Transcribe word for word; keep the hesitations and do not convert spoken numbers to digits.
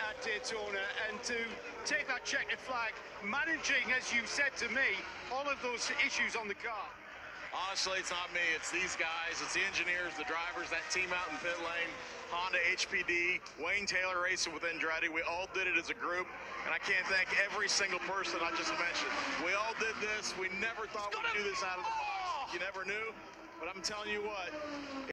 at Daytona and to take that checkered flag, managing, as you said to me, all of those issues on the car? Honestly, it's not me. It's these guys. It's the engineers, the drivers, that team out in pit lane, Honda, H P D, Wayne Taylor racing with Andretti. We all did it as a group, and I can't thank every single person I just mentioned. We all did this. We never thought we'd do this out of the box. You never knew, but I'm telling you what.